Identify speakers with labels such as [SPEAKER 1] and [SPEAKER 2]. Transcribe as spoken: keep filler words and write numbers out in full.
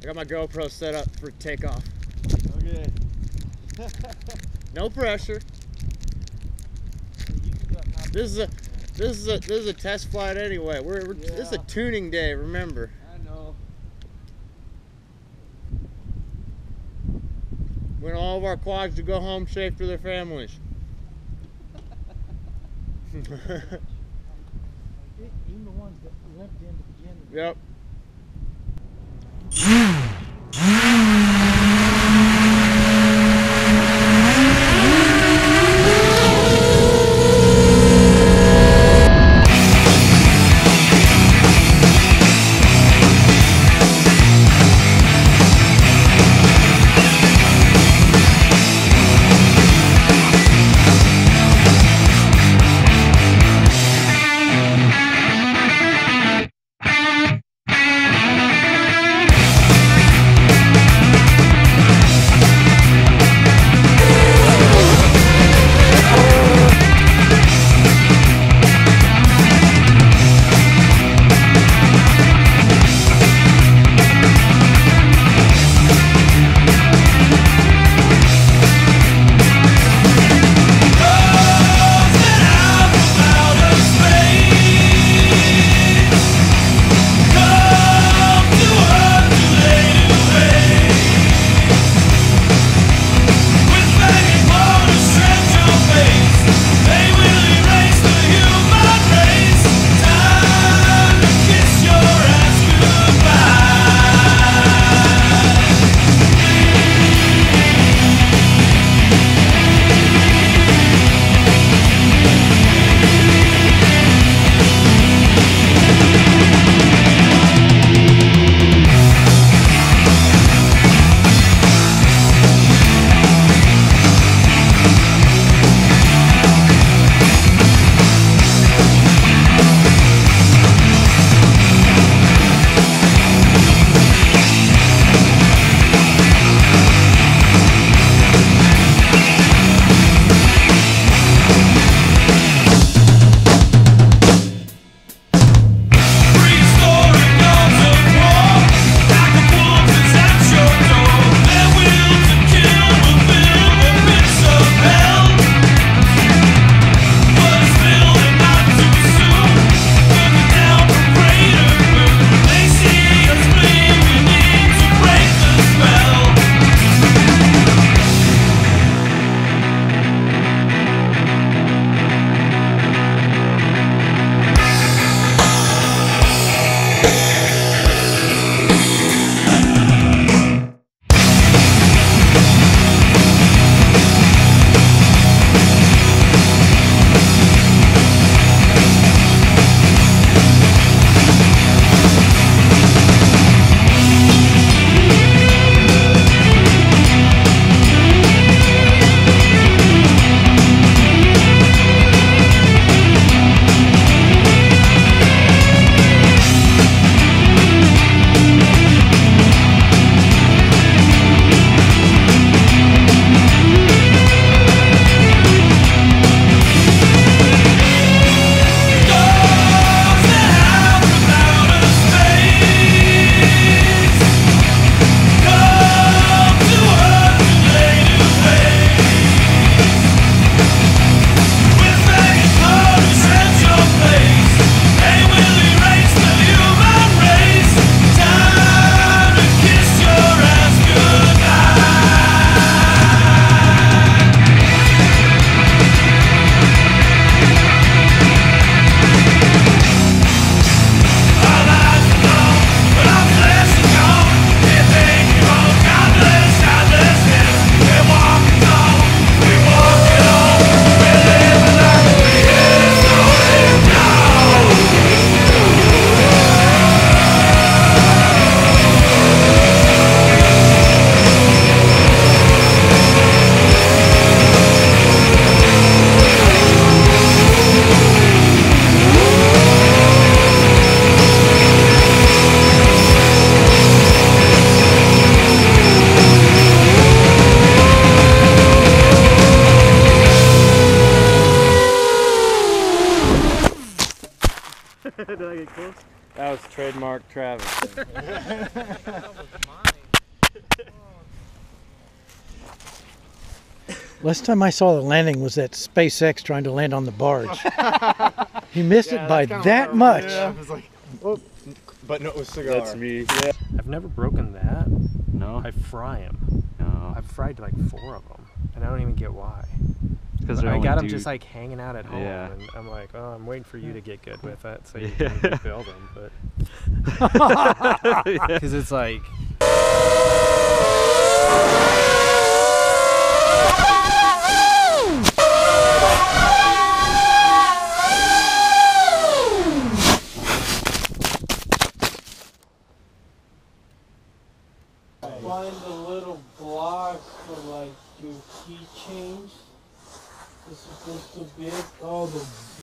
[SPEAKER 1] got my GoPro set up for takeoff.
[SPEAKER 2] Okay.
[SPEAKER 1] No pressure. This is a this is a this is a test flight anyway. We're, we're
[SPEAKER 2] Yeah.
[SPEAKER 1] this is a tuning day. Remember.
[SPEAKER 2] I know.
[SPEAKER 1] We want all of our quads to go home safe to their families.
[SPEAKER 3] Even the ones that limped in to begin with.
[SPEAKER 1] Yep.
[SPEAKER 2] Did I get close?
[SPEAKER 1] That was trademark Travis.
[SPEAKER 3] That was mine. Last time I saw the landing was at SpaceX trying to land on the barge. He missed
[SPEAKER 2] Yeah,
[SPEAKER 3] it by
[SPEAKER 2] that's kinda
[SPEAKER 3] that
[SPEAKER 2] what I
[SPEAKER 3] much.
[SPEAKER 2] was- yeah, I was like, oh. But no, it was cigar.
[SPEAKER 4] That's me. Yeah.
[SPEAKER 5] I've never broken that.
[SPEAKER 4] No.
[SPEAKER 5] I fry them.
[SPEAKER 4] No.
[SPEAKER 5] I've fried like four of them, and I don't even get why.
[SPEAKER 4] Because
[SPEAKER 5] I got them just like hanging out at home,
[SPEAKER 4] Yeah.
[SPEAKER 5] and I'm like, oh, I'm waiting for you to get good with it so you
[SPEAKER 4] Yeah.
[SPEAKER 5] can build them. But because it's like.
[SPEAKER 6] Find the little blocks for like your keychains. It's supposed to be all the